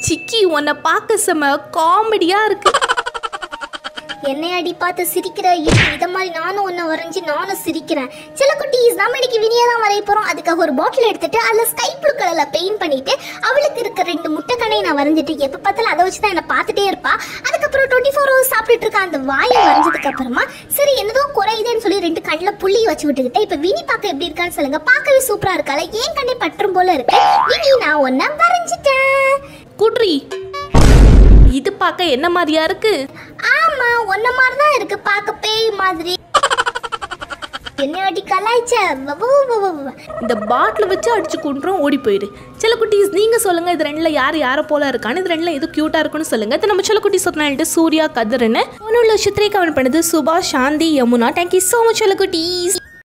சிக்கி உன்னை பார்க்க செம காமெடியா இருக்கு. என்னை அடி பார்த்து சிரிக்கிற இதை மாதிரி நானும் ஒன்று வரைஞ்சி நானும் சிரிக்கிறேன். சில குட்டீஸ் நம்ம இன்னைக்கு வினியா தான் வரைய போகிறோம். அதுக்காக ஒரு பாட்டில் எடுத்துட்டு அதில் ஸ்கை ப்ளூ கலரில் பெயிண்ட் பண்ணிட்டு அவளுக்கு இருக்க 2 முட்டைக்கணையை நான் வரைஞ்சிட்டு எப்போ பார்த்தாலும் அதை வச்சு தான் என்னை பார்த்துட்டே இருப்பா. அதுக்கப்புறம் 24 hours சாப்பிட்டுட்டு இருக்க அந்த வாயை வரைஞ்சதுக்கு அப்புறமா சரி என்னதோ குறையுதுன்னு சொல்லி 2 கண்ணில் புள்ளி வச்சு விட்டுக்கிட்டேன். இப்போ வினி பார்க்க எப்படி இருக்கான்னு சொல்லுங்க. பார்க்கவே சூப்பராக இருக்கால, ஏன் கண்ணே பற்றும் போல இருக்கு. வினி நான் ஒன்றை வரைஞ்சிட்டேன். குட்ரி இது பார்க்க என்ன மாதிரியா இருக்கு? ஆமா ஒன்ன மாதிரி தான் இருக்கு, பார்க்க பேய் மாதிரி. என்ன அடி கலாய்ச்ச. இந்த பாட்டில் வச்சு அடிச்சு கொண்டுறோம், ஓடி போயிடு. சில குட்டீஸ் நீங்க சொல்லுங்க இது 2ல யாரை போல இருக்கான்னு, இது 2ல எது கியூட்டா இருக்குன்னு சொல்லுங்க. இது நம்ம சில குட்டீஸ் சொன்னாலிட்டு சூர்யா கதிரன்னு 1 லட்சத்திலே கமெண்ட் பண்ணுது. Subha, Shanthi, Yamuna. Thank you so much சில குட்டீஸ்.